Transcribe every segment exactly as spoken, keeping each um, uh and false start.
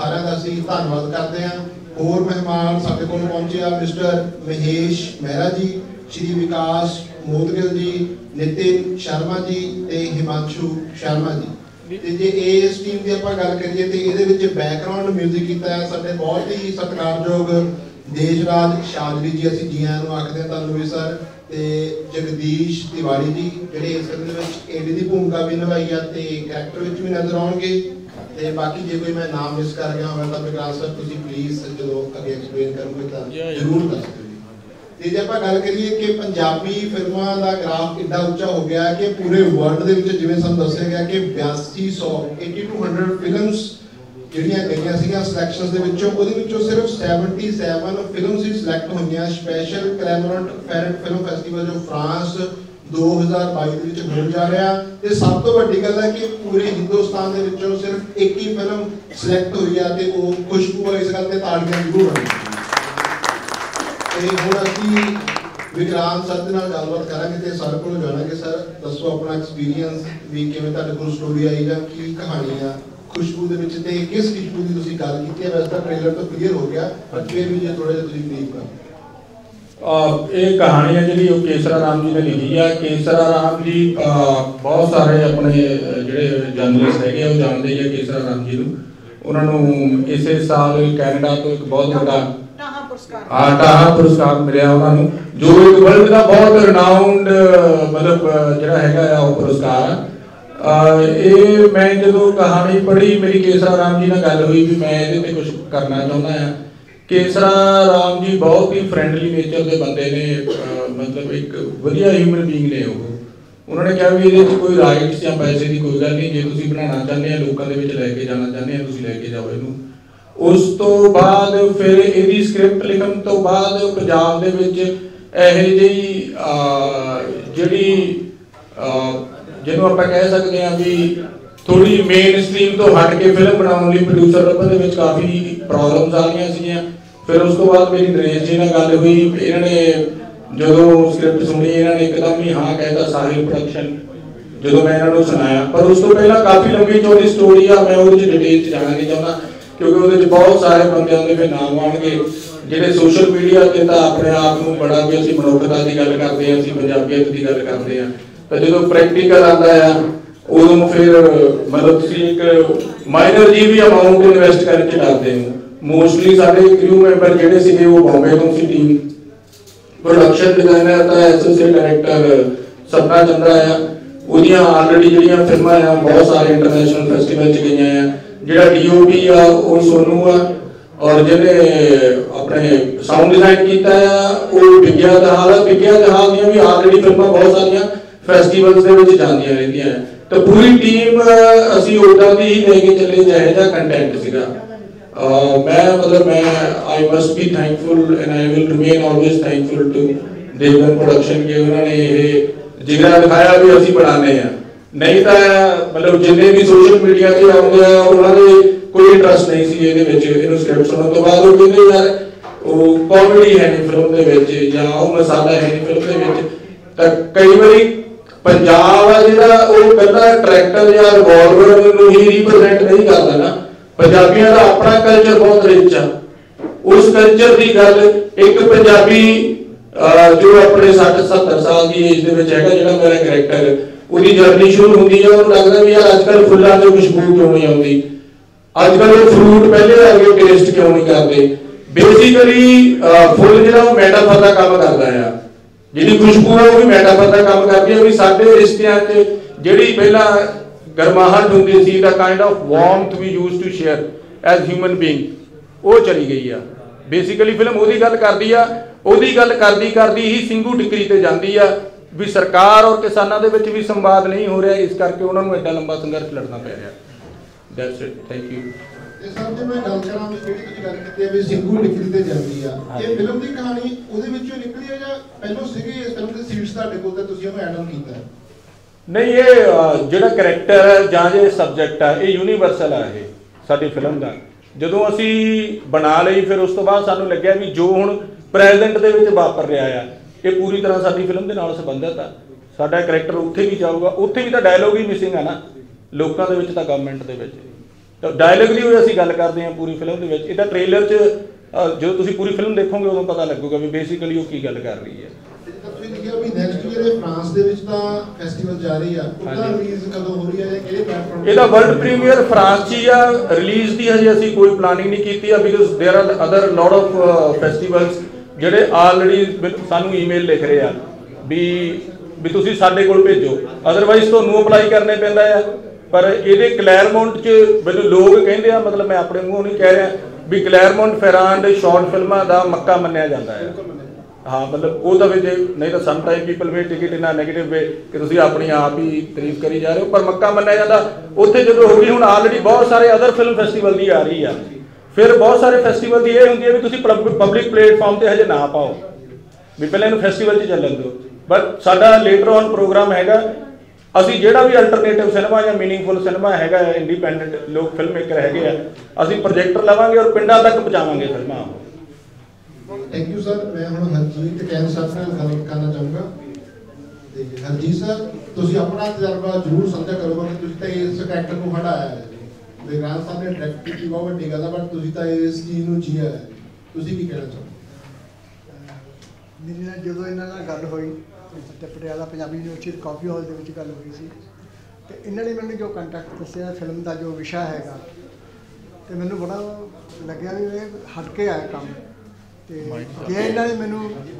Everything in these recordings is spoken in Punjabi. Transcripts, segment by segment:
सारिਆਂ ਦਾ ਅਸੀਂ ਧੰਨਵਾਦ ਕਰਦੇ ਹਾਂ। ਹੋਰ ਮਹਿਮਾਨ ਸਾਡੇ ਕੋਲ ਪਹੁੰਚੇ ਆ ਮਿਸਟਰ ਮਹੇਸ਼ ਮਹਿਰਾ ਜੀ, श्री विकास मोदगिल जी, नितिन शर्मा जी ते हिमांशु शर्मा जी। ते जे इस टीम की आपां गल करिए तो ये बैकग्राउंड म्यूजिक किया साडे बहुत ही सत्कारयोग देशराज शाजरी जी, असीं जी आइआं नूं आखदे हां तुहानूं भी सर, ते जगदीश तिवारी जी जिहड़े इस फिल्म में एडी की भूमिका भी निभाई है ते करैक्टर विच भी नज़र आउणगे। ते बाकी जे कोई मैं नाम मिस कर गया होवे तां विकास सर तुसीं प्लीज़ जो अगे एक्सप्लेन करोगे तां जरूर दस दिओ। ਤੇ ਜੇ ਆਪਾਂ ਗੱਲ ਕਰੀਏ ਕਿ ਪੰਜਾਬੀ ਫਿਲਮਾਂ ਦਾ ਗ੍ਰਾਫ ਇੱਡਾ ਉੱਚਾ ਹੋ ਗਿਆ ਕਿ ਪੂਰੇ ਵਰਲਡ ਦੇ ਵਿੱਚ ਜਿਵੇਂ ਸਾਨੂੰ ਦੱਸਿਆ ਗਿਆ ਕਿ ਬਿਆਸੀ ਸੌ ਅੱਸੀ ਟੂ ਹੰਡਰਡ ਫਿਲਮਸ ਜਿਹੜੀਆਂ ਗਈਆਂ ਸੀਗੀਆਂ ਸਿਲੈਕਸ਼ਨਸ ਦੇ ਵਿੱਚੋਂ, ਉਹਦੇ ਵਿੱਚੋਂ ਸਿਰਫ ਸਤੱਤਰ ਫਿਲਮਸ ਹੀ ਸਿਲੈਕਟ ਹੋਈਆਂ special Clermont Ferrand film festival ਜੋ ਫਰਾਂਸ ਦੋ ਹਜ਼ਾਰ ਬਾਈ ਦੇ ਵਿੱਚ ਹੋਣ ਜਾ ਰਿਹਾ। ਤੇ ਸਭ ਤੋਂ ਵੱਡੀ ਗੱਲ ਹੈ ਕਿ ਪੂਰੇ ਹਿੰਦੁਸਤਾਨ ਦੇ ਵਿੱਚੋਂ ਸਿਰਫ ਇੱਕ ਹੀ ਫਿਲਮ ਸਿਲੈਕਟ ਹੋਈ ਆ ਤੇ ਉਹ ਖੁਸ਼ਬੂ ਹੈ। ਇਸ ਗੱਲ ਤੇ ਤਾੜੀਆਂ ਜ਼ਰੂਰ ਹੋਣਗੀਆਂ। ਹੁਣ ਅਸੀਂ ਵਿਕਰਾਂਤ ਸਰ ਦੇ ਨਾਲ ਗੱਲਬਾਤ ਕਰਾਂਗੇ ਤੇ ਸਰ ਕੋਲ ਜਾਣਾਂਗੇ। ਸਰ ਦੱਸੋ ਆਪਣਾ ਐਕਸਪੀਰੀਅੰਸ ਵੀ ਕਿਵੇਂ ਤੁਹਾਡੇ ਕੋਲ ਸਟੋਰੀ ਆਈ ਜਾਂ ਕੀ ਕਹਾਣੀ ਆ ਖੁਸ਼ਬੂ ਦੇ ਵਿੱਚ ਤੇ ਕਿਸ ਖੁਸ਼ਬੂ ਦੀ ਤੁਸੀਂ ਗੱਲ ਕੀਤੀ ਹੈ। ਵੈਸੇ ਤਾਂ ਟ੍ਰੇਲਰ ਤੋਂ ਕਲੀਅਰ ਹੋ ਗਿਆ ਪਰ ਫਿਰ ਵੀ ਜੇ ਥੋੜਾ ਜਿਹਾ ਤੁਸੀਂ ਬਰੀਫ ਕਰੋ। ਇਹ ਕਹਾਣੀ ਹੈ ਜਿਹੜੀ ਉਹ ਕੇਸਰਾ ਰਾਮ ਜੀ ਨੇ ਲਿਖੀ ਆ। ਕੇਸਰਾ ਰਾਮ ਜੀ ਬਹੁਤ ਸਾਰੇ ਆਪਣੇ ਜਿਹੜੇ ਜਰਨਲਿਸਟ ਹੈਗੇ ਉਹ ਜਾਣਦੇ ਹੀ ਆ ਕੇਸਰਾ ਰਾਮ ਜੀ ਨੂੰ। ਉਹਨਾਂ ਨੂੰ ਇਸੇ ਸਾਲ ਕੈਨੇਡਾ ਤੋਂ ਇੱਕ ਬਹੁਤ ਵੱਡਾ हाँ टाहा पुरस्कार मिलिया उन्होंने, जो एक वर्ल्ड का बहुत रिनाउंड मतलब जिहड़ा हैगा आ पुरस्कार आ। ये मैं जो कहानी पढ़ी मेरी केसरा राम जी नाल गल हुई भी मैं इहदे ते कुछ करना चाहुंदा हां। केसरा राम जी बहुत ही फ्रेंडली नेचर के बंदे ने, मतलब एक वधिया ह्यूमन बीइंग ने। उन्होंने कहा भी इहदे कोई राइट्स या पैसे की कोई गल नहीं, जे तुसीं बनाना चाहते हैं लोगों के विच लैके जाना चाहते हैं तुसीं लैके जाओ इहनूं। उस तो बाद फिर इहदी स्क्रिप्ट लिखण तो बाद पंजाब दे विच इहो ਜਿਹੀ ਜਿਹੜੀ ਜਿਹਨੂੰ ਆਪਾਂ ਕਹਿ ਸਕਦੇ ਹਾਂ ਵੀ थोड़ी मेन स्ट्रीम तो हट के फिल्म बनाने लिए प्रोड्यूसर ਲੱਭਣ ਦੇ ਵਿੱਚ काफ़ी प्रॉब्लम्स आ गई ਸੀਗੀਆਂ। फिर उस तो बाद मेरी नरेश जी ਨਾਲ ਗੱਲ हुई, इन्होंने ਜਦੋਂ स्क्रिप्ट सुनी इन्होंने एकदम ही हाँ कहता साहिल प्रोडक्शन ਜਦੋਂ मैं इन्होंने सुनाया। पर उस तो पहला काफ़ी लंबी चौड़ी स्टोरी आ, मैं ਉਹਦੇ डिटेल च जाना नहीं चाहता क्योंकि ਉਹਦੇ बहुत सारे बंदे ਦੇ फिर नाम आउणगे ਜਿਹੜੇ सोशल मीडिया ਤੇ ਤਾਂ अपने आप ਨੂੰ बड़ा भी ਅਸੀਂ ਮਨੁੱਖਤਾ ਦੀ ਗੱਲ ਕਰਦੇ ਹਾਂ, ਅਸੀਂ ਪੰਜਾਬੀਅਤ ਦੀ ਗੱਲ ਕਰਦੇ ਹਾਂ, ਤਾਂ ਜਦੋਂ ਪ੍ਰੈਕਟੀਕਲ ਆਉਂਦਾ ਆ ਉਦੋਂ ਫਿਰ मतलब ਤੁਸੀਂ ਇੱਕ ਮਾਈਨਰ ਜੀ ਵੀ ਅਮਾਉਂਟ ਇਨਵੈਸਟ ਕਰਕੇ ਡਰਦੇ ਹੋ। ਮੋਸਟਲੀ ਸਾਡੇ ਕ੍ਰੂ ਮੈਂਬਰ ਜਿਹੜੇ ਸੀਗੇ ਉਹ ਬੰਬੇ ਤੋਂ ਸੀ। ਟੀਮ ਪ੍ਰੋਡਕਸ਼ਨ ਡਿਜ਼ਾਈਨਰ ਤਾਂ ਐਸੋਸੀਏਟ ਡਾਇਰੈਕਟਰ ਸਪਨਾ ਚੰਦਰਾ ਆ, ਉਹਦੀਆਂ ਆਲਰੇਡੀ ਜਿਹੜੀਆਂ ਫਿਲਮਾਂ ਆ ਬਹੁਤ ਸਾਰੇ ਇੰਟਰਨੈਸ਼ਨਲ ਫੈਸਟੀਵਲ 'ਚ ਗਈਆਂ ਆ। ਜਿਹੜਾ ਡੀਓਪੀ ਆ ਉਹ ਸੋਨੂ ਆ, ਔਰ ਜਿਹਨੇ ਆਪਣੇ ਸਾਊਂਡ ਡਿਜ਼ਾਈਨ ਕੀਤਾ ਆ ਉਹ ਵਿਗਿਆ ਦਹਾਲ ਆ। ਵਿਗਿਆ ਦਹਾਲ ਦੀਆਂ ਵੀ ਆਲਰੇਡੀ ਫਿਲਮਾਂ ਬਹੁਤ ਸਾਰੀਆਂ ਫੈਸਟੀਵਲਸ ਦੇ ਵਿੱਚ ਜਾਂਦੀਆਂ ਰਹਿੰਦੀਆਂ। तो पूरी टीम असी उदा दी ही लेके चले जाए जा कंटेंट सीगा। मैं मतलब मैं I must be thankful and I will remain always thankful to Devgan production के। उन्होंने ये जिगरा दिखाया भी असी बनाने हैं, नहीं तो मतलब जिन्हें भी सोशल मीडिया से आउंदे उन्होंने कोई इंटरस्ट नहीं सी ये विच। इहनूं स्क्रिप्ट सुनने तो बाद वो कहंदे यार वो कॉमेडी है नहीं फिल्म दे विच या वो मसाला है नहीं फिल्म दे विच। तां कई बारी पंजाब है जिहड़ा वो कल्ला ट्रैक्टर या रिवॉल्वर नूं ही रिप्रेजेंट नहीं करदा ना। पंजाबियों का अपना कल्चर बहुत रिच आ। उस कल्चर की गल एक पंजाबी जो अपने साठ सत्तर साल की एज दे विच हैगा जिहड़ा मेरा करैक्टर उसकी जर्नी शुरू होंदी है। उन्हें लगता भी यार अजकल फुल्लां दी खुशबू क्यों नहीं आउंदी, अजकल वो फ्रूट पहले वर्गे टेस्ट क्यों नहीं करते। बेसिकली फुल जिहड़ा मैटाफर दा काम करदा है, जिहड़ी खुशबू है वो भी मैटाफर का काम करती है। भी साडे रिश्तियां च जिहड़ी पहला गरमाहट हुंदी सी दा kind of warmth we use to share as human being वो चली गई है। बेसिकली फिल्म ओदी गल करदी आ, ओदी गल करदी करदी ही ਸਿੰਘੂ ਟਿਕਰੀ ਤੇ ਜਾਂਦੀ आ भी सरकार और किसानों के विच भी संवाद नहीं हो रहा, इस करके उन्होंने एडा लंबा संघर्ष लड़ना पै रहा। That's it, thank you. Sir जे मैं गल करा भी ਜਿਹੜੀ ਤੁਸੀਂ ਗੱਲ ਕੀਤੀ ਹੈ ਵੀ ਸਿੰਘੂ ਟਿਕਰੀ ਤੇ ਜਾਂਦੀ ਆ, ਇਹ ਫਿਲਮ ਦੀ ਕਹਾਣੀ ਉਹਦੇ ਵਿੱਚੋਂ ਨਿਕਲੀ ਹੈ ਜਾਂ ਪਹਿਲਾਂ ਸੀਗੀ ਇਸ ਫਿਲਮ ਦੇ ਸੀਡਸ ਤੁਹਾਡੇ ਕੋਲ ਤੇ ਤੁਸੀਂ ਉਹਨੂੰ ਐਡ ਆਨ ਕੀਤਾ? नहीं, ये ਜਿਹੜਾ ਕਰੈਕਟਰ ਹੈ ਜਾਂ ਜੇ ਸਬਜੈਕਟ ਹੈ ਇਹ ਯੂਨੀਵਰਸਲ ਹੈ। ਇਹ ਸਾਡੀ ਫਿਲਮ ਦਾ ਜਦੋਂ ਅਸੀਂ ਬਣਾ ਲਈ ਫਿਰ ਉਸ ਤੋਂ ਬਾਅਦ ਸਾਨੂੰ ਲੱਗਿਆ ਵੀ ਜੋ ਹੁਣ ਪ੍ਰੈਜ਼ੈਂਟ ਦੇ ਵਿੱਚ ਵਾਪਰ ਰਿਹਾ ਆ ਇਹ ਪੂਰੀ ਤਰ੍ਹਾਂ ਸਾਡੀ ਫਿਲਮ ਦੇ ਨਾਲ ਸੰਬੰਧਿਤ ਆ। ਸਾਡਾ ਕਰੈਕਟਰ ਉੱਥੇ ਵੀ ਜਾਊਗਾ, ਉੱਥੇ ਵੀ ਤਾਂ ਡਾਇਲੋਗ ਹੀ ਮਿਸਿੰਗ ਆ ਨਾ ਲੋਕਾਂ ਦੇ ਵਿੱਚ ਤਾਂ ਗਵਰਨਮੈਂਟ ਦੇ ਵਿੱਚ। ਡਾਇਲੋਗ ਦੀ ਅਸੀਂ ਗੱਲ ਕਰਦੇ ਹਾਂ ਪੂਰੀ ਫਿਲਮ ਦੇ ਵਿੱਚ। ਇਹਦਾ ਟ੍ਰੇਲਰ 'ਚ ਜਦੋਂ ਤੁਸੀਂ ਪੂਰੀ ਫਿਲਮ ਦੇਖੋਗੇ ਉਦੋਂ ਪਤਾ ਲੱਗੂਗਾ ਵੀ ਬੇਸਿਕਲੀ ਉਹ ਕੀ ਗੱਲ ਕਰ ਰਹੀ ਹੈ। ਤੁਸੀਂ ਲਿਖਿਆ ਵੀ ਨੈਕਸਟ ਈਅਰ ਇਹ ਫਰਾਂਸ ਦੇ ਵਿੱਚ ਤਾਂ ਫੈਸਟੀਵਲ ਜਾ ਰਹੀ ਆ, ਉਹਦਾ ਰਿਲੀਜ਼ ਕਦੋਂ ਹੋ ਰਹੀ ਹੈ ਜਾਂ ਕਿਹੜੇ ਪਲੇਟਫਾਰਮ? ਇਹਦਾ ਵਰਲਡ ਪ੍ਰੀਮੀਅਰ ਫਰਾਂਸ 'ਚ ਹੀ ਆ। ਰਿਲੀਜ਼ ਦੀ ਹਜੇ ਅਸੀਂ ਕੋਈ ਪਲਾਨਿੰਗ ਨਹੀਂ ਕੀਤੀ ਆ, because there are other lot of festivals ਜਿਹੜੇ ਆਲਰੇਡੀ ਸਾਨੂੰ ਈਮੇਲ ਲਿਖ ਰਹੇ ਆ ਵੀ ਵੀ ਤੁਸੀਂ ਸਾਡੇ ਕੋਲ ਭੇਜੋ, ਅਦਰਵਾਈਜ਼ ਤੁਹਾਨੂੰ ਅਪਲਾਈ ਕਰਨੇ ਪੈਂਦਾ ਆ। ਪਰ ਇਹਦੇ ਕਲੈਰਮੌਂਟ 'ਚ ਮੈਨੂੰ ਲੋਕ ਕਹਿੰਦੇ ਆ, ਮਤਲਬ ਮੈਂ ਆਪਣੇ ਮੂੰਹੋਂ ਨਹੀਂ ਕਹਿ ਰਿਹਾ, ਵੀ ਕਲੈਰਮੌਂਟ ਫੈਰਾਨ ਸ਼ਾਰਟ ਫਿਲਮਾਂ ਦਾ ਮੱਕਾ ਮੰਨਿਆ ਜਾਂਦਾ ਹੈ। ਹਾਂ, ਮਤਲਬ ਉਹ ਤਾਂ ਵੀ ਜੇ ਨਹੀਂ ਤਾਂ some time people we take it in negative way ਕਿ ਤੁਸੀਂ ਆਪਣੀ ਆਪ ਹੀ ਤਾਰੀਫ ਕਰੀ ਜਾ ਰਹੇ ਹੋ, ਪਰ ਮੱਕਾ ਮੰਨਿਆ ਜਾਂਦਾ ਉੱਥੇ ਜਦੋਂ ਹੋ ਗਈ। ਹੁਣ ਆਲਰੇਡੀ ਬਹੁਤ ਸਾਰੇ ਅਦਰ ਫਿਲਮ ਫੈਸਟੀਵਲ ਦੀ ਆ ਰਹੀ ਆ। ਫਿਰ ਬਹੁਤ ਸਾਰੇ ਫੈਸਟੀਵਲ ਦੀ ਇਹ ਹੁੰਦੀ ਹੈ ਵੀ ਤੁਸੀਂ ਪਬਲਿਕ ਪਲੇਟਫਾਰਮ 'ਤੇ ਹਜੇ ਨਾ ਪਾਓ, ਵੀ ਪਹਿਲਾਂ ਇਹਨੂੰ ਫੈਸਟੀਵਲ 'ਚ ਚੱਲਣ ਦਿਓ। ਬਟ ਸਾਡਾ ਲੇਟਰ ਔਨ ਪ੍ਰੋਗਰਾਮ ਹੈਗਾ, ਅਸੀਂ ਜਿਹੜਾ ਵੀ ਅਲਟਰਨੇਟਿਵ ਸਿਨੇਮਾ ਜਾਂ ਮੀਨਿੰਗਫੁਲ ਸਿਨੇਮਾ ਹੈਗਾ, ਇੰਡੀਪੈਂਡੈਂਟ ਲੋਕ ਫਿਲਮ ਮੇਕਰ ਹੈਗੇ ਆ, ਅਸੀਂ ਪ੍ਰੋਜੈਕਟਰ ਲਵਾਂਗੇ ਔਰ ਪਿੰਡਾਂ ਤੱਕ ਪਹੁੰਚਾਵਾਂਗੇ ਫਿਲਮਾਂ। Thank you sir. ਮੈਂ ਹੁਣ ਹਰਜੀਤ ਕੈਨ ਸਾਹਿਬ ਨਾਲ ਗੱਲ ਕਰਨਾ ਚਾਹੂੰਗਾ। ਤੇ ਹਰਜੀਤ ਸਰ, ਤੁਸੀਂ ਆਪਣਾ ਤਜਰਬਾ ਜ਼ਰੂਰ ਸਾਂਝਾ ਕਰੋਗੇ ਕਿ ਤੁਸੀਂ ਤਾਂ ਇਸ ਕਰੈਕਟਰ ਨੂੰ ਹਟਾਇਆ ਹੈ। ਵਿਕਰਾਂਤ ਸਾਹਿਬ ਨੇ ਡਾਇਰੈਕਟ ਕੀਤੀ ਬਹੁਤ ਵੱਡੀ ਗੱਲ ਹੈ, ਬਟ ਤੁਸੀਂ ਤਾਂ ਇਸ ਚੀਜ਼ ਨੂੰ ਜੀਆ ਹੈ। ਤੁਸੀਂ ਕੀ ਕਹਿਣਾ ਚਾਹੋਗੇ? ਮੇਰੀ ਨਾਲ ਜਦੋਂ ਇਹਨਾਂ ਨਾਲ ਗੱਲ ਹੋਈ ਤੇ ਪਟਿਆਲਾ ਪੰਜਾਬੀ ਯੂਨੀਵਰਸਿਟੀ ਕਾਫੀ ਹਾਲ ਦੇ ਵਿੱਚ ਗੱਲ ਹੋਈ ਸੀ, ਤੇ ਇਹਨਾਂ ਨੇ ਮੈਨੂੰ ਜੋ ਕੰਟੈਕਟ ਦੱਸਿਆ ਫਿਲਮ ਦਾ ਜੋ ਵਿਸ਼ਾ ਹੈਗਾ, ਤੇ ਮੈਨੂੰ ਬੜਾ ਲੱਗਿਆ ਵੀ ਇਹ ਹਟ ਕੇ ਆਇਆ ਕੰਮ। ਤੇ ਜੇ ਇਹਨਾਂ ਨੇ ਮੈਨੂੰ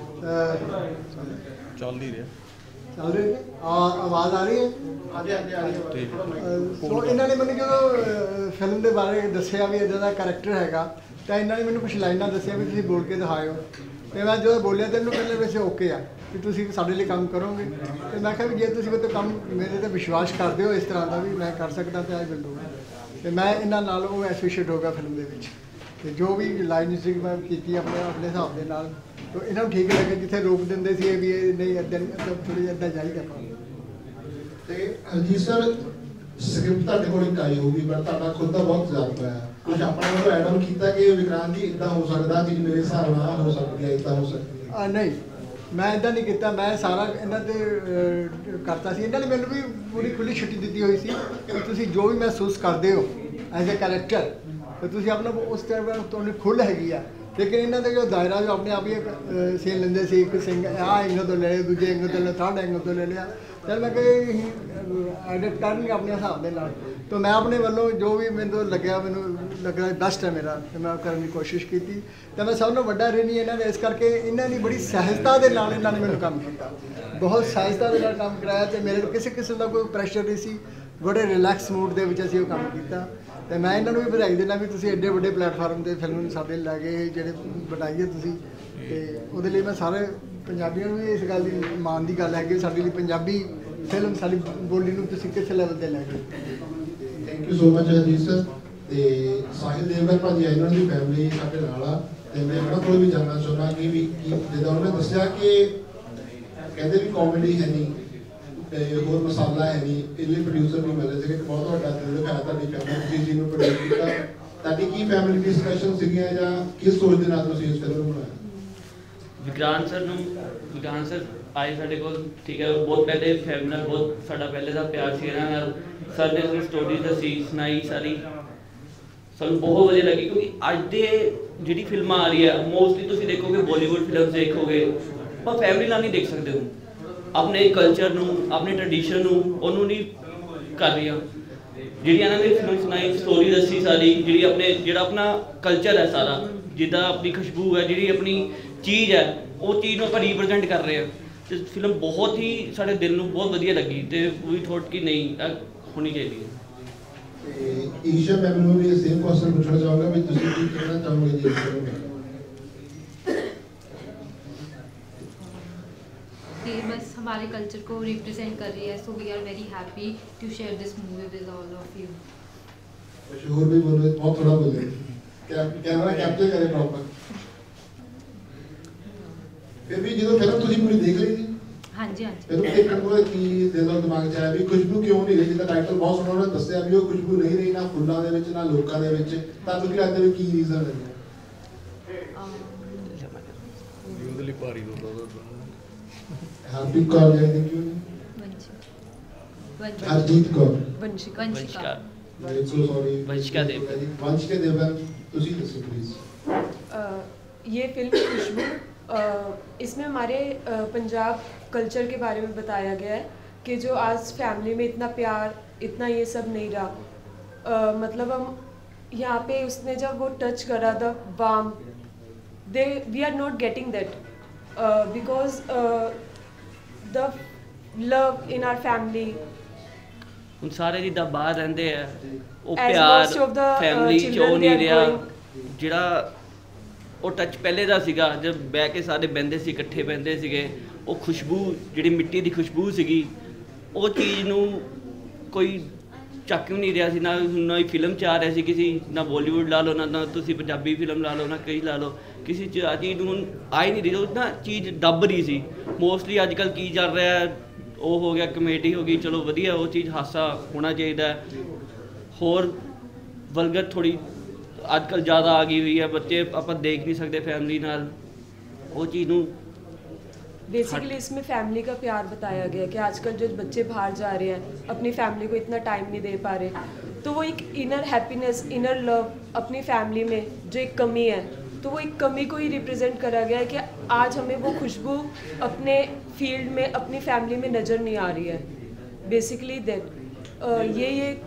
ਚੱਲ ਨਹੀਂ ਰਿਹਾ ਚੱਲ ਰਹੀ ਆਵਾਜ਼ ਆ ਰਹੀ ਹੈ? ਹਾਂਜੀ ਹਾਂਜੀ ਆ ਰਹੀ ਹੈ। ਸੋ ਇਹਨਾਂ ਨੇ ਮੈਨੂੰ ਜਦੋਂ ਫਿਲਮ ਦੇ ਬਾਰੇ ਦੱਸਿਆ ਵੀ ਇੱਦਾਂ ਦਾ ਕਰੈਕਟਰ ਹੈਗਾ, ਤਾਂ ਇਹਨਾਂ ਨੇ ਮੈਨੂੰ ਕੁਛ ਲਾਈਨਾਂ ਦੱਸਿਆ ਵੀ ਤੁਸੀਂ ਬੋਲ ਕੇ ਦਿਖਾਇਓ। ਤੇ ਮੈਂ ਜਦੋਂ ਬੋਲਿਆ ਤਾਂ ਇਹਨੂੰ ਕਹਿੰਦੇ ਵੈਸੇ ਓਕੇ ਆ ਵੀ ਤੁਸੀਂ ਸਾਡੇ ਲਈ ਕੰਮ ਕਰੋਗੇ। ਤੇ ਮੈਂ ਕਿਹਾ ਵੀ ਜੇ ਤੁਸੀਂ ਕੋਈ ਕੰਮ ਮੇਰੇ 'ਤੇ ਵਿਸ਼ਵਾਸ ਕਰਦੇ ਹੋ ਇਸ ਤਰ੍ਹਾਂ ਦਾ ਵੀ ਮੈਂ ਕਰ ਸਕਦਾ ਤਾਂ ਆਈ ਵਿਲ ਡੂ। ਤੇ ਮੈਂ ਇਹਨਾਂ ਨਾਲ ਉਹ ਐਸੋਸੀਏਟ ਹੋ ਗਿਆ ਫਿਲਮ ਦੇ ਵਿੱਚ, ਤੇ ਜੋ ਵੀ ਲਾਈਨ ਸੀ ਮੈਂ ਕੀਤੀ ਆਪਣੇ ਆਪਣੇ ਹਿਸਾਬ ਦੇ ਨਾਲ। ਤਾਂ ਇਹਨਾਂ ਨੂੰ ਠੀਕ ਲੱਗਿਆ, ਜਿੱਥੇ ਰੋਕ ਦਿੰਦੇ ਸੀ ਵੀ ਇਹ ਨਹੀਂ ਇੱਦਾਂ ਥੋੜ੍ਹੀ ਇੱਦਾਂ ਚਾਹੀਦਾ ਕੰਮ। ਤੇ ਹਰਜੀਤ ਸਰ, ਸਕ੍ਰਿਪਟ ਤੁਹਾਡੇ ਕੋਲ ਇੱਕ ਆਈ ਹੋਊਗੀ, ਪਰ ਤੁਹਾਡਾ ਖੁਦ ਦਾ ਬਹੁਤ ਤਜਰਬਾ ਹੈ। ਕੁਝ ਆਪਣਾ ਵੱਲੋਂ ਐਡ ਆਨ ਕੀਤਾ ਕਿ ਵਿਕਰਾਂਤ ਜੀ ਇੱਦਾਂ ਹੋ ਸਕਦਾ, ਚੀਜ਼ ਮੇਰੇ ਹਿਸਾਬ ਨਾਲ ਹੋ ਸਕਦੀ ਹੈ, ਇੱਦਾਂ ਹੋ ਸਕਦੀ ਹੈ? ਨਹੀਂ, ਮੈਂ ਇੱਦਾਂ ਨਹੀਂ ਕੀਤਾ। ਮੈਂ ਸਾਰਾ ਇਹਨਾਂ 'ਤੇ ਕਰਤਾ ਸੀ। ਇਹਨਾਂ ਨੇ ਮੈਨੂੰ ਵੀ ਪੂਰੀ ਖੁੱਲ੍ਹੀ ਛੁੱਟੀ ਦਿੱਤੀ ਹੋਈ ਸੀ ਕਿ ਤੁਸੀਂ ਜੋ ਵੀ ਮਹਿਸੂਸ ਕਰਦੇ ਹੋ ਐਜ਼ ਏ ਕਰੈਕਟਰ, ਤੇ ਤੁਸੀਂ ਆਪਣਾ ਉਸ ਟਾਈਮ ਤੁਹਾਨੂੰ ਖੁੱਲ੍ਹ ਹੈਗੀ ਆ। ਲੇਕਿਨ ਇਹਨਾਂ ਦਾ ਜੋ ਦਾਇਰਾ ਜੋ ਆਪਣੇ ਆਪ ਹੀ ਸੀਨ ਲੈਂਦੇ ਸੀ, ਇੱਕ ਸਿੰਘ ਆਹ ਐਂਗਲ ਤੋਂ ਲੈ ਲਿਆ, ਦੂਜੇ ਐਂਗਲ ਤੋਂ ਲੈ ਲਿਆ, ਥਰਡ ਐਂਗਲ ਤੋਂ ਲੈ ਲਿਆ। ਚੱਲ ਮੈਂ ਕਿ ਐਡਿਟ ਕਰਨਗੇ ਆਪਣੇ ਹਿਸਾਬ ਦੇ ਨਾਲ। ਤਾਂ ਮੈਂ ਆਪਣੇ ਵੱਲੋਂ ਜੋ ਵੀ ਮੈਨੂੰ ਲੱਗਿਆ, ਮੈਨੂੰ ਲੱਗਦਾ ਬੈਸਟ ਹੈ ਮੇਰਾ, ਅਤੇ ਮੈਂ ਕਰਨ ਦੀ ਕੋਸ਼ਿਸ਼ ਕੀਤੀ। ਤਾਂ ਮੈਂ ਸਭ ਨੂੰ ਵੱਡਾ ਰਹਿਣੀ ਇਹਨਾਂ ਨੇ, ਇਸ ਕਰਕੇ ਇਹਨਾਂ ਦੀ ਬੜੀ ਸਹਿਜਤਾ ਦੇ ਨਾਲ ਇਹਨਾਂ ਨੇ ਮੈਨੂੰ ਕੰਮ ਕੀਤਾ, ਬਹੁਤ ਸਹਿਜਤਾ ਦੇ ਨਾਲ ਕੰਮ ਕਰਾਇਆ। ਅਤੇ ਮੇਰੇ ਕਿਸੇ ਕਿਸਮ ਦਾ ਕੋਈ ਪ੍ਰੈਸ਼ਰ ਨਹੀਂ ਸੀ, ਬੜੇ ਰਿਲੈਕਸ ਮੂਡ ਦੇ ਵਿੱਚ ਅਸੀਂ ਉਹ ਕੰਮ ਕੀਤਾ। ਅਤੇ ਮੈਂ ਇਹਨਾਂ ਨੂੰ ਵੀ ਵਧਾਈ ਦੇਣਾ ਵੀ ਤੁਸੀਂ ਐਡੇ ਵੱਡੇ ਪਲੇਟਫਾਰਮ 'ਤੇ ਫਿਲਮ ਸਾਡੇ ਲੈ ਗਏ, ਜਿਹੜੇ ਬਣਾਈਏ ਤੁਸੀਂ। ਅਤੇ ਉਹਦੇ ਲਈ ਮੈਂ ਸਾਰੇ ਪੰਜਾਬੀਆਂ ਨੂੰ ਵੀ ਇਸ ਗੱਲ ਦੀ ਮਾਣ ਦੀ ਗੱਲ ਹੈ ਕਿ ਸਾਡੀ ਲਈ ਪੰਜਾਬੀ ਫਿਲਮ, ਸਾਡੀ ਬੋਲੀ ਨੂੰ ਤੁਸੀਂ ਕਿਸ ਲੈਵਲ 'ਤੇ ਲੈ ਗਏ। Thank you so much Harjit sir. ਤੇ ਸਾਹਿਲ ਦੇਵਗਨ ਭਾਜੀ ਇਹਨਾਂ ਦੀ ਫੈਮਿਲੀ ਸਾਡੇ ਨਾਲ ਆ, ਤੇ ਮੈਂ ਉਹਨਾਂ ਕੋਲ ਵੀ ਜਾਣਨਾ ਚਾਹੁੰਦਾ ਕਿ ਵੀ ਜਿੱਦਾਂ ਉਹਨੇ ਦੱਸਿਆ ਕਿ ਕਹਿੰਦੇ ਵੀ ਕਾਮੇਡੀ ਹੈ ਨਹੀਂ ਤੇ ਹੋਰ ਮਸਾਲਾ ਹੈ ਨਹੀਂ, ਇਹਦੇ ਪ੍ਰੋਡਿਊਸਰ ਨਹੀਂ ਮਿਲੇ ਸੀਗੇ। ਬਹੁਤ ਵੱਡਾ ਦਿਲ ਦਿਖਾਇਆ ਤੁਹਾਡੀ ਫੈਮਿਲੀ, ਤੁਸੀਂ ਜਿਹਨੂੰ ਪ੍ਰੋਡਿਊਸ ਕੀਤਾ। ਤੁਹਾਡੀ ਕੀ ਫੈਮਿਲੀ ਡਿਸਕਸ਼ਨ ਸੀਗੀਆਂ ਜਾਂ ਕਿਸ ਸੋਚ ਦੇ ਨਾਲ ਤੁਸੀਂ ਇਸ ਫਿਲਮ ਨੂੰ ਬਣਾਇਆ? ਵਿਕਰਾਂਤ ਸਰ ਨੂੰ ਵਿਕਰਾਂਤ ਸਰ ਆਏ ਸਾਡੇ ਕੋਲ, ਠੀਕ ਹੈ। ਬਹੁਤ ਪਹਿਲੇ ਫੈਮਿਲੀ ਨਾਲ ਬਹੁਤ ਸਾਡਾ ਪਹਿਲੇ ਦਾ ਪਿਆਰ ਸੀ ਇਹਨਾਂ ਨਾਲ। ਸਰ ਨੇ ਆਪਣੀ ਸਟੋਰੀ ਦੱਸੀ, ਸੁਣਾਈ ਸਾਰੀ, ਸਾਨੂੰ ਬਹੁਤ ਵਧੀਆ ਲੱਗੀ। ਕਿਉਂਕਿ ਅੱਜ ਦੇ ਜਿਹੜੀ ਫਿਲਮਾਂ ਆ ਰਹੀ ਹੈ ਮੋਸਟਲੀ ਤੁਸੀਂ ਦੇਖੋਗੇ ਬਾਲੀਵੁੱਡ ਫਿਲਮ ਦੇਖੋਗੇ, ਪਰ ਫੈਮਿਲੀ ਨਾਲ ਨਹੀਂ ਦੇਖ ਸਕਦੇ ਹੋ। ਆਪਣੇ ਕਲਚਰ ਨੂੰ, ਆਪਣੇ ਟ੍ਰੈਡੀਸ਼ਨ ਨੂੰ, ਉਹਨੂੰ ਨਹੀਂ ਕਰ ਰਹੀਆਂ। ਜਿਹੜੀ ਇਹਨਾਂ ਨੇ ਫਿਲਮ ਸੁਣਾਈ, ਸਟੋਰੀ ਦੱਸੀ ਸਾਰੀ, ਜਿਹੜੀ ਆਪਣੇ ਜਿਹੜਾ ਆਪਣਾ ਕਲਚਰ ਹੈ ਸਾਰਾ, ਜਿੱਦਾਂ ਆਪਣੀ ਖੁਸ਼ਬੂ ਹੈ, ਜਿਹੜੀ ਆਪਣੀ ਚੀਜ਼ ਹੈ, ਉਹ ਚੀਜ਼ ਨੂੰ ਆਪਾਂ ਰੀਪ੍ਰਜੈਂਟ ਕਰ ਰਹੇ ਹਾਂ। ਅਤੇ ਫਿਲਮ ਬਹੁਤ ਹੀ ਸਾਡੇ ਦਿਲ ਨੂੰ ਬਹੁਤ ਵਧੀਆ ਲੱਗੀ, ਅਤੇ ਵੀ ਥੋਟ ਕਿ ਨਹੀਂ ਹੋਣੀ ਚਾਹੀਦੀ ਹੈ। ਤੇ ਈਸ਼ਾ ਮੈਮ ਨੂੰ ਵੀ ਸੇਮ ਕੁਐਸਚਨ ਪੁੱਛਣਾ ਚਾਹੂੰਗਾ ਵੀ ਤੁਸੀਂ ਕੀ ਕਹਿਣਾ ਚਾਹੋਗੇ ਜੀ ਇਸ ਫਿਲਮ ਬਾਰੇ? ये बस हमारे कल्चर को रिप्रेजेंट कर रही है, so we are very happy to share this movie with all of you. मशहूर भी बोल रहे, बहुत थोड़ा बोले, क्या कैमरा कैप्चर करे प्रॉपर। फिर भी जो फिल्म ਤੁਸੀਂ ਪੂਰੀ ਦੇਖ ਲਈ ਜੀ? ਹਾਂਜੀ ਹਾਂਜੀ। ਫਿਰ ਉਹ ਦੇਖਣ ਤੋਂ ਕੀ ਦਿਲ ਦਾ ਦਿਮਾਗ 'ਚ ਆਇਆ ਵੀ ਖੁਸ਼ਬੂ ਕਿਉਂ ਨਹੀਂ ਰਹੀ? ਜਿੱਦਾਂ ਟਾਈਟਲ ਬਹੁਤ ਸੋਹਣਾ ਉਹਨੇ ਦੱਸਿਆ ਵੀ ਉਹ ਖੁਸ਼ਬੂ ਨਹੀਂ ਰਹੀ, ਨਾ ਫੁੱਲਾਂ ਦੇ ਵਿੱਚ ਨਾ ਲੋਕਾਂ ਦੇ ਵਿੱਚ। ਤੁਹਾਨੂੰ ਕੀ ਲੱਗਦਾ ਵੀ ਕੀ ਰੀਜ਼ਨ ਹੈ? ਉਹਦੇ ਲਈ ਭਾਰੀ ਹੁੰਦਾ Harpreet Kaur ji, thank you. Vanshika Harjit Kaur. Vanshika Vanshika so sorry Vanshika Dev. Vanshika Devgan, ਤੁਸੀਂ ਦੱਸੋ ਪਲੀਜ਼। ये फिल्म खुशबू, इसमें हमारे पंजाब कल्चर के बारे में बताया गया है कि जो आज फैमिली में इतना प्यार, इतना ये सब नहीं रहा। uh, मतलब हम यहाँ पे उसने जब वो टच करा था warm, they we are not getting that because the love in our family. ਹੁਣ ਸਾਰੇ ਜਿੱਦਾਂ ਬਾਹਰ ਰਹਿੰਦੇ ਆ, ਉਹ As ਪਿਆਰ most of the, uh, family 'ਚ children ਉਹ ਨਹੀਂ they are ਰਿਹਾ, going- ਜਿਹੜਾ ਉਹ ਟੱਚ ਪਹਿਲੇ ਦਾ ਸੀਗਾ, ਜਦ ਬਹਿ ਕੇ ਸਾਰੇ ਬਹਿੰਦੇ ਸੀ, ਇਕੱਠੇ ਬਹਿੰਦੇ ਸੀਗੇ, ਉਹ ਖੁਸ਼ਬੂ ਜਿਹੜੀ ਮਿੱਟੀ ਦੀ ਖੁਸ਼ਬੂ ਸੀਗੀ, ਉਹ ਚੀਜ਼ ਨੂੰ ਕੋਈ ਚੱਕ ਵੀ ਨਹੀਂ ਰਿਹਾ ਸੀ। ਨਾ ਨਾ ਹੀ ਫਿਲਮ 'ਚ ਆ ਰਿਹਾ ਸੀ ਕਿਸੇ, ਨਾ ਬਾਲੀਵੁੱਡ ਲਾ ਲਓ, ਨਾ ਨਾ ਤੁਸੀਂ ਪੰਜਾਬੀ ਫਿਲਮ ਲਾ ਲਓ, ਨਾ ਕਈ ਲਾ ਲਓ, ਕਿਸੇ 'ਚ ਆ ਚੀਜ਼ ਨੂੰ ਆ ਹੀ ਨਹੀਂ ਰਹੀ, ਉਹ ਨਾ ਚੀਜ਼ ਦੱਬ ਰਹੀ ਸੀ। ਮੋਸਟਲੀ ਅੱਜ ਕੱਲ੍ਹ ਕੀ ਚੱਲ ਰਿਹਾ, ਉਹ ਹੋ ਗਿਆ ਕਮੇਡੀ ਹੋ ਗਈ, ਚਲੋ ਵਧੀਆ, ਉਹ ਚੀਜ਼ ਹਾਸਾ ਹੋਣਾ ਚਾਹੀਦਾ। ਹੋਰ ਵਲਗਰ ਥੋੜ੍ਹੀ ਅੱਜ ਕੱਲ੍ਹ ਜ਼ਿਆਦਾ ਆ ਗਈ ਹੋਈ ਹੈ, ਬੱਚੇ ਆਪਾਂ ਦੇਖ ਨਹੀਂ ਸਕਦੇ ਫੈਮਿਲੀ ਨਾਲ, ਉਹ ਚੀਜ਼ ਨੂੰ बेसिकली इसमें फैमिली का प्यार बताया गया कि आजकल जो बच्चे बाहर जा रहे हैं, अपनी फैमिली को इतना टाइम नहीं दे पा रहे, तो वो एक इनर हैप्पीनेस, इनर लव अपनी फैमिली में जो एक कमी है, तो वो एक कमी को ही रिप्रेजेंट करा गया है कि आज हमें वो खुशबू अपने फील्ड में, अपनी फैमिली में नज़र नहीं आ रही है। बेसिकली दैट ये ये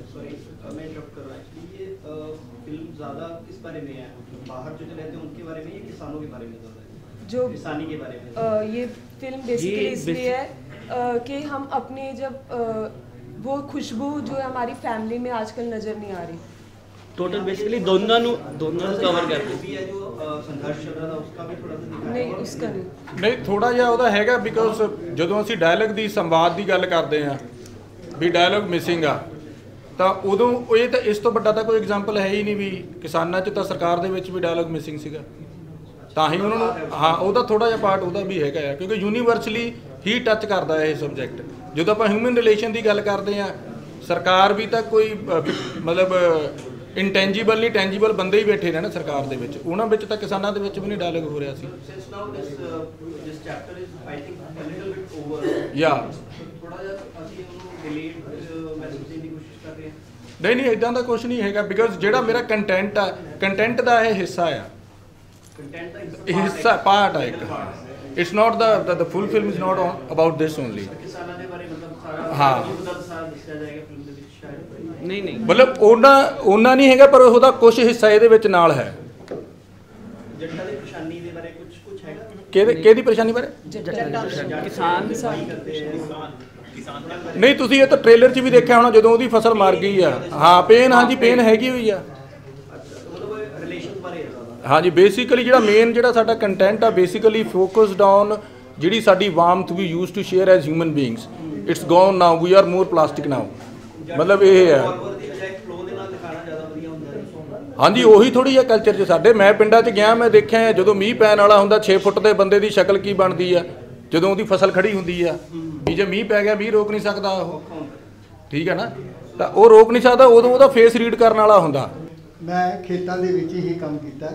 मैं इंटरप्ट कर रहा हूँ, ये फिल्म ज़्यादा किस बारे में है, बाहर जो रहते हैं उनके बारे में या किसानों के बारे में ज़्यादा है, जो किसानी के बारे में? uh, ये फिल्म बेसिकली ये इसलिए है uh, कि हम अपनी जब uh, वो खुशबू जो है हमारी फैमिली में आजकल नज़र नहीं आ रही। ਟੋਟਲ ਬੇਸਿਕਲੀ ਦੋਨਾਂ ਨੂੰ ਦੋਨਾਂ ਨੂੰ ਕਵਰ ਕਰਦੇ। भी है जो अ, संघर्ष चल रहा था उसका भी थोड़ा सा दिखाया नहीं, और उसका नहीं। ਨਹੀਂ ਥੋੜਾ ਜਿਹਾ ਉਹਦਾ ਹੈਗਾ, ਬਿਕੋਜ਼ ਜਦੋਂ ਅਸੀਂ ਡਾਇਲੌਗ ਦੀ ਸੰਵਾਦ ਦੀ ਗੱਲ ਕਰਦੇ ਆ ਵੀ ਡਾਇਲੌਗ ਮਿਸਿੰਗ ਆ, ਤਾਂ ਉਦੋਂ ਇਹ ਤਾਂ ਇਸ ਤੋਂ ਵੱਡਾ ਤਾਂ ਕੋਈ ਐਗਜ਼ਾਮਪਲ ਹੈ ਹੀ ਨਹੀਂ ਵੀ ਕਿਸਾਨਾਂ 'ਚ ਤਾਂ ਸਰਕਾਰ ਦੇ ਵਿੱਚ ਵੀ ਡਾਇਲੌਗ ਮਿਸਿੰਗ ਸੀਗਾ, ਤਾਂ ਹੀ ਉਹਨਾਂ ਨੂੰ ਹਾਂ ਉਹਦਾ ਥੋੜਾ ਜਿਹਾ ਪਾਰਟ ਉਹਦਾ ਵੀ ਹੈਗਾ ਆ, ਕਿਉਂਕਿ ਯੂਨੀਵਰਸਲੀ ਹੀ ਟੱਚ ਕਰਦਾ ਹੈ ਇਹ ਸਬਜੈਕਟ। ਜਦੋਂ ਆਪਾਂ ਹਿਊਮਨ ਰਿਲੇਸ਼ਨ ਦੀ ਗੱਲ ਕਰਦੇ ਆ, ਸਰਕਾਰ ਵੀ ਤਾਂ ਕੋਈ ਅ, ਮਤਲਬ ਇੰਟੈਂਜੀਬਲ ਨਹੀਂ ਟੈਂਜੀਬਲ ਬੰਦੇ ਹੀ ਬੈਠੇ ਨੇ ਨਾ ਸਰਕਾਰ ਦੇ ਵਿੱਚ, ਉਹਨਾਂ ਵਿੱਚ ਤਾਂ ਕਿਸਾਨਾਂ ਦੇ ਵਿੱਚ ਵੀ ਨਹੀਂ ਡਾਇਲੌਗ ਹੋ ਰਿਹਾ ਸੀ। since now this uh, this chapter is I think a little bit over, या थोड़ा सा ਅਸੀਂ ਉਹਨੂੰ ਡਿਲੀਟ ਮੈਸੇਜ ਦੇਣ ਦੀ ਕੋਸ਼ਿਸ਼ ਕਰ ਰਹੇ ਹਾਂ। ਨਹੀਂ ਨਹੀਂ ਇਦਾਂ ਦਾ ਕੁਝ ਨਹੀਂ ਹੈਗਾ, ਬਿਕੋਜ਼ ਜਿਹੜਾ ਮੇਰਾ ਕੰਟੈਂਟ ਆ, ਕੰਟੈਂਟ ਦਾ ਇਹ ਹਿੱਸਾ ਆ, ਕੰਟੈਂਟ ਦਾ ਇਹ ਹਿੱਸਾ ਪਾਰਟ ਆ ਇੱਕ। It's not the the full film is not about this only. ਕਿਸਾਨਾਂ ਦੇ ਬਾਰੇ ਮਤਲਬ ਸਾਰਾ ਹਾਂ। ਉਹਦਾ ਸਾਰਾ ਦੱਸਿਆ ਜਾਏਗਾ ਫਿਲਮ ਦੇ ਵਿੱਚ ਸ਼ਾਇਦ। ਨਹੀਂ ਨਹੀਂ ਮਤਲਬ ਉਹਨਾਂ ਉਹਨਾਂ ਨਹੀਂ ਹੈਗਾ, ਪਰ ਉਹਦਾ ਕੁਝ ਹਿੱਸਾ ਇਹਦੇ ਵਿੱਚ ਨਾਲ ਹੈ। ਜੱਟਾਂ ਦੀ ਪਰੇਸ਼ਾਨੀ ਦੇ ਬਾਰੇ ਕੁਝ ਕੁਝ ਹੈਗਾ? ਕਿਹਦੇ ਕਿਹਦੀ ਪਰੇਸ਼ਾਨੀ ਬਾਰੇ? ਕਿਸਾਨ ਕਮਾਈ ਕਰਦੇ ਆ ਕਿਸਾਨ ਕਿਸਾਨ ਦਾ ਨਹੀਂ ਤੁਸੀਂ ਇਹ ਤਾਂ ਟ੍ਰੇਲਰ 'ਚ ਵੀ ਦੇਖਿਆ ਹੋਣਾ, ਜਦੋਂ ਉਹਦੀ ਫਸਲ ਮਰ ਗਈ ਆ। ਹਾਂ ਪੇਨ, ਹਾਂਜੀ ਪੇਨ ਹੈਗੀ ਹੋਈ ਆ। ਮਤਲਬ ਰਿਲੇਸ਼ਨ ਬਾਰੇ ਹੈ ਜ਼ਿਆਦਾ। ਹਾਂਜੀ ਬੇਸਿਕਲੀ ਜਿਹੜਾ ਮੇਨ ਜਿਹੜਾ ਸਾਡਾ ਕੰਟੈਂਟ ਆ, ਬੇਸਿਕਲੀ ਫੋਕਸਡ ਔਨ ਜਿਹੜੀ ਸਾਡੀ warmth we use to share as human beings, it's gone now, we are more plastic now. ਮਤਲਬ ਇਹ ਹੈ ਫਾਰਵਰਡ ਦੀ ਬਜਾਏ ਫਲੋ ਦੇ ਨਾਲ ਦਿਖਾਣਾ ਜ਼ਿਆਦਾ ਵਧੀਆ ਹੁੰਦਾ ਹੈ। ਹਾਂਜੀ ਉਹੀ ਥੋੜੀ ਜਿਹਾ ਕਲਚਰ 'ਚ ਸਾਡੇ। ਮੈਂ ਪਿੰਡਾਂ 'ਚ ਗਿਆ, ਮੈਂ ਦੇਖਿਆ ਜਦੋਂ ਮੀਂਹ ਪੈਣ ਵਾਲਾ ਹੁੰਦਾ ਛੇ ਫੁੱਟ ਦੇ ਬੰਦੇ ਦੀ ਸ਼ਕਲ ਕੀ ਬਣਦੀ ਆ ਜਦੋਂ ਉਹਦੀ ਫਸਲ ਖੜੀ ਹੁੰਦੀ ਆ, ਵੀ ਜੇ ਮੀਂਹ ਪੈ ਗਿਆ ਮੀਂਹ ਰੋਕ ਨਹੀਂ ਸਕਦਾ ਉਹ, ਠੀਕ ਹੈ ਨਾ, ਤਾਂ ਉਹ ਰੋਕ ਨਹੀਂ ਸਕਦਾ, ਉਦੋਂ ਉਹਦਾ ਫੇਸ ਰੀਡ ਕਰਨ ਵਾਲਾ ਹੁੰਦਾ। ਮੈਂ ਖੇਤਾਂ ਦੇ ਵਿੱਚ ਹੀ ਕੰਮ ਕੀਤਾ।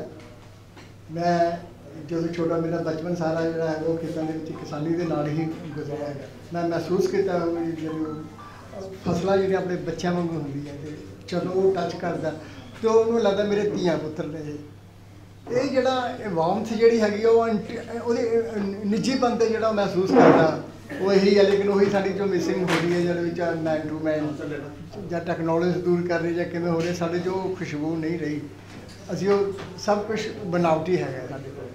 ਮੈਂ ਜਦੋਂ ਛੋਟਾ ਮੇਰਾ ਬਚਪਨ ਸਾਰਾ ਜਿਹੜਾ ਹੈ ਉਹ ਖੇਤਾਂ ਦੇ ਵਿੱਚ ਕਿਸਾਨੀ ਦੇ ਨਾਲ ਹੀ ਗੁਜ਼ਰਿਆ ਹੈ। ਮੈਂ ਮਹਿਸੂਸ ਕੀਤਾ ਵੀ ਜਦੋਂ ਫਸਲਾਂ ਜਿਹੜੀਆਂ ਆਪਣੇ ਬੱਚਿਆਂ ਵਾਂਗੂ ਹੁੰਦੀਆਂ ਅਤੇ ਜਦੋਂ ਉਹ ਟੱਚ ਕਰਦਾ ਅਤੇ ਉਹਨੂੰ ਲੱਗਦਾ ਮੇਰੇ ਧੀਆਂ ਪੁੱਤਰ ਨੇ। ਇਹ ਜਿਹੜਾ ਇਹ ਵਾਰਮਥ ਜਿਹੜੀ ਹੈਗੀ ਉਹ ਇੰਟ- ਉਹਦੇ ਨਿੱਜੀਪਨ 'ਤੇ ਜਿਹੜਾ ਮਹਿਸੂਸ ਕਰਦਾ ਉਹ ਇਹੀ ਹੈ, ਲੇਕਿਨ ਉਹੀ ਸਾਡੀ ਜੋ ਮਿਸਿੰਗ ਹੋ ਰਹੀ ਹੈ ਜਿਹਦੇ ਵਿੱਚ ਮੈਨ ਟੂ ਮੈਨ ਜਾਂ ਟੈਕਨੋਲੋਜੀ ਦੂਰ ਕਰ ਰਹੀ ਜਾਂ ਕਿਵੇਂ ਹੋ ਰਿਹਾ, ਸਾਡੇ 'ਚ ਉਹ ਖੁਸ਼ਬੂ ਨਹੀਂ ਰਹੀ। ਅਸੀਂ ਉਹ ਸਭ ਕੁਝ ਬਣਾਵਟੀ ਹੈਗਾ ਸਾਡੇ ਕੋਲ।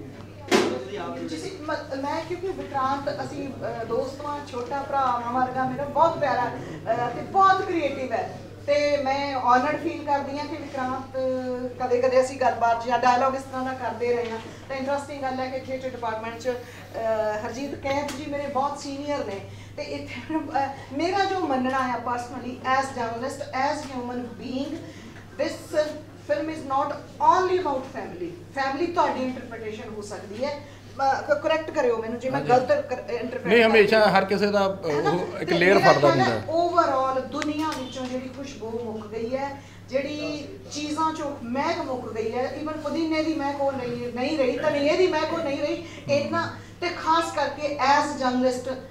ਤੁਸੀਂ ਮ- ਮੈਂ ਕਿਉਂਕਿ ਵਿਕਰਾਂਤ ਅਸੀਂ ਅ, ਦੋਸਤ ਹਾਂ, ਛੋਟਾ ਭਰਾ ਮਾਂ ਵਰਗਾ ਮੇਰਾ ਬਹੁਤ ਪਿਆਰਾ ਅ, ਤੇ ਬਹੁਤ ਕ੍ਰੀਏਟਿਵ ਹੈ ਤੇ ਮੈਂ ਔਨਰਡ ਫੀਲ ਕਰਦੀ ਹਾਂ ਕਿ ਵਿਕਰਾਂਤ ਕਦੇ ਕਦੇ ਅਸੀਂ ਗੱਲਬਾਤ ਜਾਂ ਡਾਇਲੌਗ ਇਸ ਤਰ੍ਹਾਂ ਦਾ ਕਰਦੇ ਰਹੇ ਹਾਂ। ਤਾਂ ਇੰਟਰਸਟਿੰਗ ਗੱਲ ਹੈ ਕਿ ਥੀਏਟਰ ਡਿਪਾਰਟਮੈਂਟ 'ਚ ਅ, ਹਰਜੀਤ ਕੈਂਪ ਜੀ ਮੇਰੇ ਬਹੁਤ ਸੀਨੀਅਰ ਨੇ ਤੇ ਇੱਥੇ ਅ, ਮੇਰਾ ਜੋ ਮੰਨਣਾ ਆ personally as journalist as human being this film is not only about family. Family ਤੁਹਾਡੀ ਇੰਟਰਪ੍ਰੀਟੇਸ਼ਨ ਹੋ ਸਕਦੀ ਹੈ, ਕਰੈਕਟ ਕਰਿਓ ਮੈਨੂੰ ਜੇ ਮੈਂ ਗਲਤ ਇੰਟਰਪ੍ਰੀਟ ਨਹੀਂ ਹਮੇਸ਼ਾ ਹਰ ਕਿਸੇ ਦਾ ਉਹ ਇੱਕ ਲੇਅਰ ਫੜਦਾ ਹੁੰਦਾ। ਓਵਰਆਲ ਦੁਨੀਆ ਵਿੱਚੋਂ ਜਿਹੜੀ ਖੁਸ਼ਬੂ ਮੁੱਕ ਗਈ ਹੈ, ਜਿਹੜੀ ਚੀਜ਼ਾਂ ਚੋਂ ਮਹਿਕ ਮੁੱਕ ਗਈ ਹੈ, ਈਵਨ ਪੁਦੀਨੇ ਦੀ ਮਹਿਕ ਉਹ ਨਹੀਂ ਨਹੀਂ ਰਹੀ, ਧਨੀਏ ਦੀ ਮਹਿਕ ਉਹ ਨਹੀਂ ਰਹੀ ਇੰਨਾ। ਤੇ ਖਾਸ ਕਰਕੇ ਐਜ਼ ਜਰਨਲਿਸਟ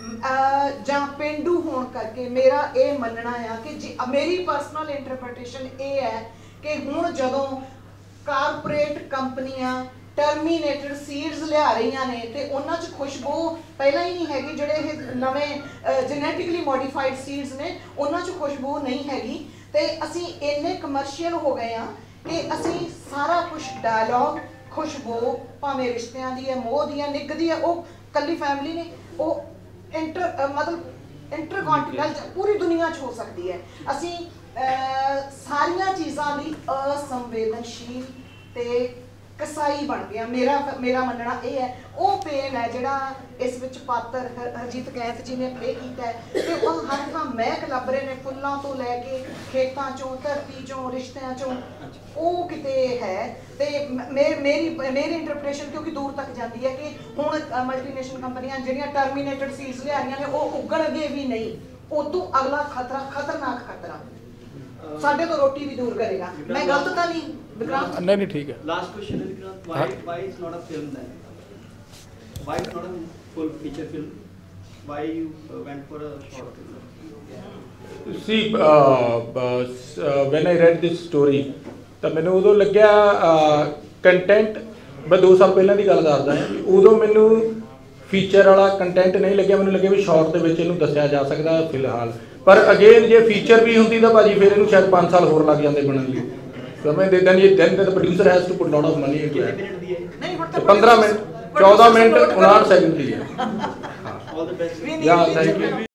ਅਹ ਜਾਂ ਪੇਂਡੂ ਹੋਣ ਕਰਕੇ ਮੇਰਾ ਇਹ ਮੰਨਣਾ ਆ ਕਿ ਜੀ ਮੇਰੀ ਪਰਸਨਲ ਇੰਟਰਪ੍ਰੀਟੇਸ਼ਨ ਇਹ ਹੈ ਕਿ ਹੁਣ ਜਦੋਂ ਕਾਰਪੋਰੇਟ ਕੰਪਨੀਆਂ ਟਰਮੀਨੇਟਡ ਸੀਡਸ ਲਿਆ ਰਹੀਆਂ ਨੇ ਤੇ ਉਹਨਾਂ 'ਚ ਖੁਸ਼ਬੂ ਪਹਿਲਾਂ ਹੀ ਨਹੀਂ ਹੈਗੀ, ਜਿਹੜੇ ਇਹ ਨਵੇਂ ਜੈਨੇਟਿਕਲੀ ਮੋਡੀਫਾਈਡ ਸੀਡਸ ਨੇ ਉਹਨਾਂ 'ਚ ਖੁਸ਼ਬੂ ਨਹੀਂ ਹੈਗੀ ਤੇ ਅਸੀਂ ਇੰਨੇ ਕਮਰਸ਼ੀਅਲ ਹੋ ਗਏ ਆ ਕਿ ਅਸੀਂ ਸਾਰਾ ਕੁਝ ਡਾਇਲੌਗ ਖੁਸ਼ਬੂ ਭਾਵੇਂ ਰਿਸ਼ਤਿਆਂ ਦੀ ਹੈ, ਮੋਹ ਦੀ ਹੈ, ਨਿੱਘ ਦੀ ਹੈ, ਉਹ ਕੱਲੀ ਫੈਮਿਲੀ ਨੇ, ਉਹ ਇੰਟਰ ਮਤਲਬ ਇੰਟਰਕੌਂਟੀਨੈਂਟਲ ਪੂਰੀ ਦੁਨੀਆ 'ਚ ਹੋ ਸਕਦੀ ਹੈ। ਅਸੀਂ ਸਾਰੀਆਂ ਚੀਜ਼ਾਂ ਲਈ ਅਸੰਵੇਦਨਸ਼ੀਲ ਤੇ ਕਸਾਈ ਬਣ ਗਿਆ। ਮੇਰਾ ਮੇਰਾ ਮੰਨਣਾ ਇਹ ਹੈ ਉਹ ਪੇਨ ਹੈ ਜਿਹੜਾ ਇਸ ਵਿੱਚ ਪਾਤਰ ਹਰਜੀਤ ਕੈਂਥ ਜੀ ਨੇ ਪਲੇ ਕੀਤਾ ਹੈ ਤੇ ਉਹ ਹਰ ਥਾਂ ਮਹਿਕ ਲੱਭ ਰਹੇ ਨੇ, ਫੁੱਲਾਂ ਤੋਂ ਲੈ ਕੇ ਖੇਤਾਂ 'ਚੋਂ, ਧਰਤੀ 'ਚੋਂ, ਰਿਸ਼ਤਿਆਂ 'ਚੋਂ, ਉਹ ਕਿਤੇ ਹੈ। ਤੇ ਮੇਰੀ ਮੇਰੀ ਇੰਟਰਪ੍ਰੀਟੇਸ਼ਨ ਕਿਉਂਕਿ ਦੂਰ ਤੱਕ ਜਾਂਦੀ ਹੈ ਕਿ ਹੁਣ ਮਲਟੀਨੇਸ਼ਨਲ ਕੰਪਨੀਆਂ ਜਿਹੜੀਆਂ ਟਰਮੀਨੇਟਡ ਸੀਡਸ ਲਿਆ ਰਹੀਆਂ ਨੇ ਉਹ ਉਗਣਗੇ ਵੀ ਨਹੀਂ, ਉਦੋਂ ਅਗਲਾ ਖਤਰਾ ਖਤਰਨਾਕ ਖਤਰਾ ਸਾਡੇ ਤੋਂ ਰੋਟੀ ਵੀ ਦੂਰ ਕਰੇਗਾ। ਮੈਂ ਗਲਤ ਤਾਂ ਨਹੀਂ ਵਿਕਰਾਂਤ? ਨਹੀਂ ਨਹੀਂ ਠੀਕ ਹੈ। Last question is Vikrant, why why it's not a film then? Why it's not a full feature film? Why you uh, went for a short film? See, uh, uh, when I read this story, ਤਾਂ ਮੈਨੂੰ ਉਦੋਂ ਲੱਗਿਆ ਕੰਟੈਂਟ, ਮੈਂ ਦੋ ਸਾਲ ਪਹਿਲਾਂ ਦੀ ਗੱਲ ਕਰਦਾ ਹਾਂ, ਉਦੋਂ ਮੈਨੂੰ ਫੀਚਰ ਵਾਲਾ ਕੰਟੈਂਟ ਨਹੀਂ ਲੱਗਿਆ, ਮੈਨੂੰ ਲੱਗਿਆ ਵੀ ਸ਼ਾਰਟ ਦੇ ਵਿੱਚ ਇਹਨੂੰ ਦੱਸਿਆ ਜਾ ਸਕਦਾ ਫਿਲਹਾਲ। ਪਰ ਅਗੇਨ ਜੇ ਫੀਚਰ ਵੀ ਹੁੰਦੀ ਤਾਂ ਭਾਜੀ ਫਿਰ ਇਹਨੂੰ ਸ਼ਾਇਦ ਪੰਜ ਸਾਲ ਹੋਰ ਲੱਗ ਜਾਂਦੇ ਬਣਨ ਲਈ। ਸਮਝਦੇ ਦੈਨ ਇਹ then the producer has to put lot of money into it. ਨਹੀਂ ਹੁਣ ਤਾਂ ਪੰਦਰਾਂ ਮਿੰਟ ਚੌਦਾਂ ਮਿੰਟ ਉਨਾਹਠ ਸੈਕਿੰਡ ਦੀ ਹੈ। All the best. Yeah, thank you.